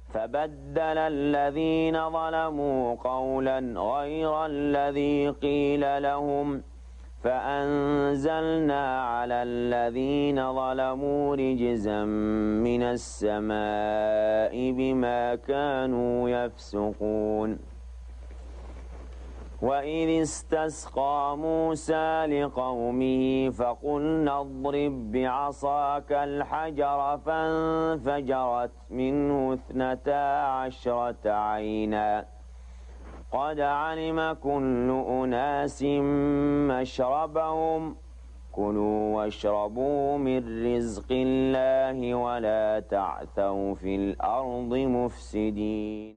فبدل الذين ظلموا قولا غير الذي قيل لهم فأنزلنا على الذين ظلموا رجزا من السماء بما كانوا يفسقون وإذ استسقى موسى لقومه فقلنا اضرب بعصاك الحجر فانفجرت منه 12 عينا قد علم كل أناس مشربهم كلوا واشربوا من رزق الله ولا تعثوا في الأرض مفسدين